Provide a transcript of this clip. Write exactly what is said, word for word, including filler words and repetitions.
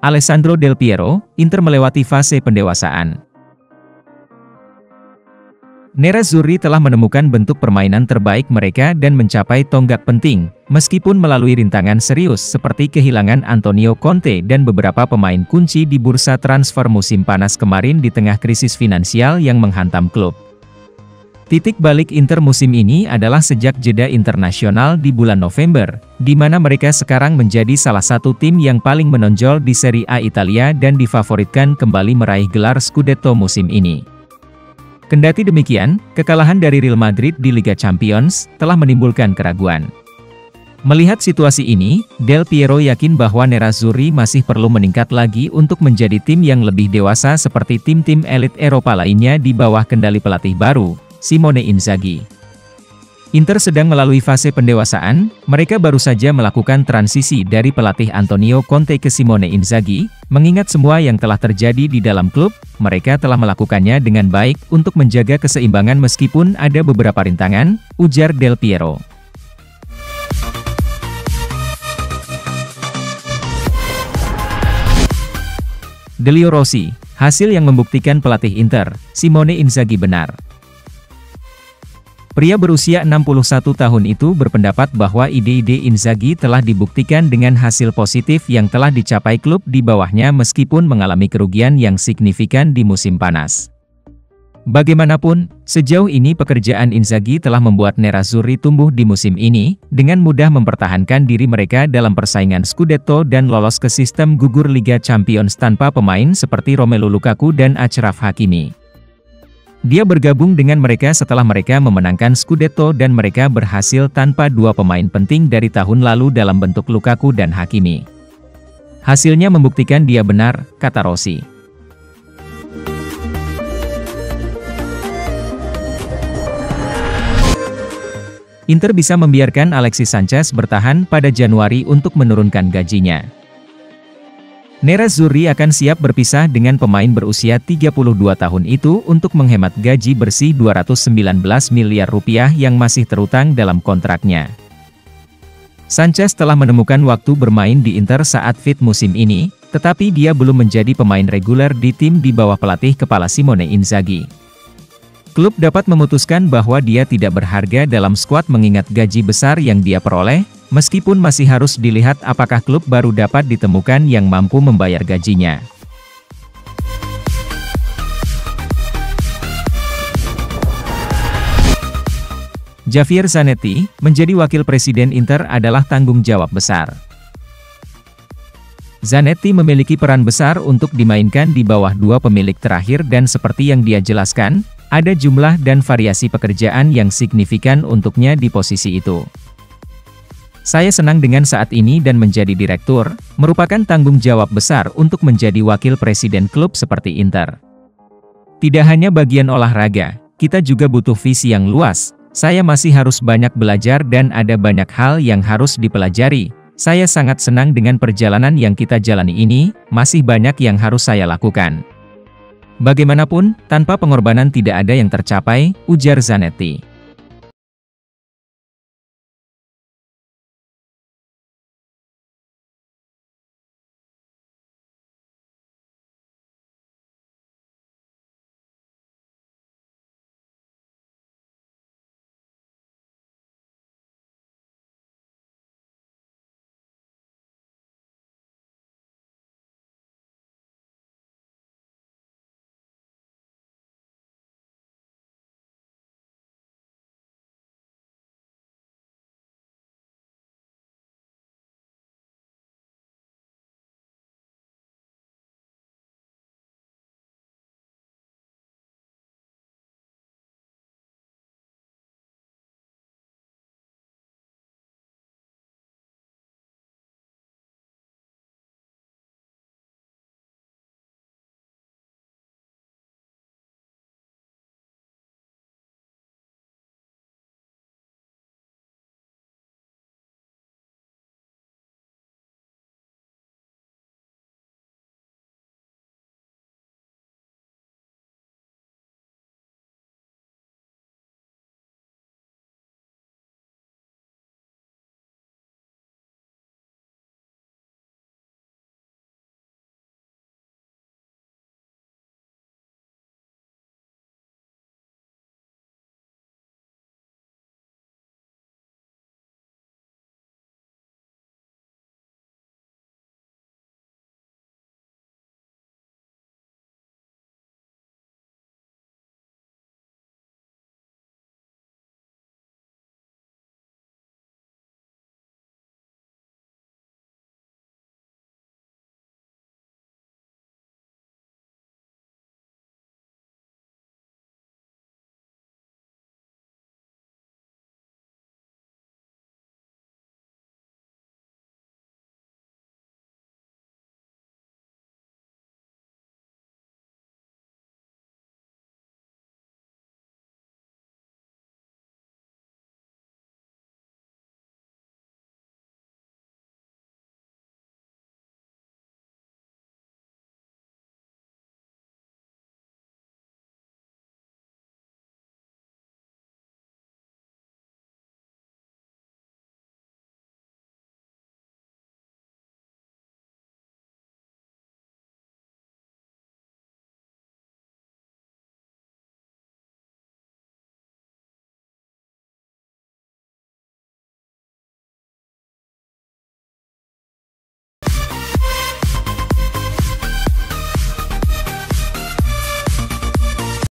Alessandro Del Piero, Inter melewati fase pendewasaan. Nerazzurri telah menemukan bentuk permainan terbaik mereka dan mencapai tonggak penting, meskipun melalui rintangan serius seperti kehilangan Antonio Conte dan beberapa pemain kunci di bursa transfer musim panas kemarin di tengah krisis finansial yang menghantam klub. Titik balik Inter musim ini adalah sejak jeda internasional di bulan November, di mana mereka sekarang menjadi salah satu tim yang paling menonjol di Serie A Italia dan difavoritkan kembali meraih gelar Scudetto musim ini. Kendati demikian, kekalahan dari Real Madrid di Liga Champions telah menimbulkan keraguan. Melihat situasi ini, Del Piero yakin bahwa Nerazzurri masih perlu meningkat lagi untuk menjadi tim yang lebih dewasa seperti tim-tim elit Eropa lainnya di bawah kendali pelatih baru, Simone Inzaghi. Inter sedang melalui fase pendewasaan, mereka baru saja melakukan transisi dari pelatih Antonio Conte ke Simone Inzaghi, mengingat semua yang telah terjadi di dalam klub, mereka telah melakukannya dengan baik untuk menjaga keseimbangan meskipun ada beberapa rintangan, ujar Del Piero. Delio Rossi, hasil yang membuktikan pelatih Inter, Simone Inzaghi benar. Pria berusia enam puluh satu tahun itu berpendapat bahwa ide-ide Inzaghi telah dibuktikan dengan hasil positif yang telah dicapai klub di bawahnya meskipun mengalami kerugian yang signifikan di musim panas. Bagaimanapun, sejauh ini pekerjaan Inzaghi telah membuat Nerazzurri tumbuh di musim ini, dengan mudah mempertahankan diri mereka dalam persaingan Scudetto dan lolos ke sistem gugur Liga Champions tanpa pemain seperti Romelu Lukaku dan Achraf Hakimi. Dia bergabung dengan mereka setelah mereka memenangkan Scudetto dan mereka berhasil tanpa dua pemain penting dari tahun lalu dalam bentuk Lukaku dan Hakimi. Hasilnya membuktikan dia benar, kata Rossi. Inter bisa membiarkan Alexis Sanchez bertahan pada Januari untuk menurunkan gajinya. Nerazzurri akan siap berpisah dengan pemain berusia tiga puluh dua tahun itu untuk menghemat gaji bersih dua ratus sembilan belas miliar rupiah yang masih terutang dalam kontraknya. Sanchez telah menemukan waktu bermain di Inter saat fit musim ini, tetapi dia belum menjadi pemain reguler di tim di bawah pelatih kepala Simone Inzaghi. Klub dapat memutuskan bahwa dia tidak berharga dalam skuad mengingat gaji besar yang dia peroleh, meskipun masih harus dilihat apakah klub baru dapat ditemukan yang mampu membayar gajinya. Javier Zanetti, menjadi wakil presiden Inter adalah tanggung jawab besar. Zanetti memiliki peran besar untuk dimainkan di bawah dua pemilik terakhir dan seperti yang dia jelaskan, ada jumlah dan variasi pekerjaan yang signifikan untuknya di posisi itu. Saya senang dengan saat ini dan menjadi direktur, merupakan tanggung jawab besar untuk menjadi wakil presiden klub seperti Inter. Tidak hanya bagian olahraga, kita juga butuh visi yang luas. Saya masih harus banyak belajar dan ada banyak hal yang harus dipelajari. Saya sangat senang dengan perjalanan yang kita jalani ini, masih banyak yang harus saya lakukan. Bagaimanapun, tanpa pengorbanan tidak ada yang tercapai, ujar Zanetti.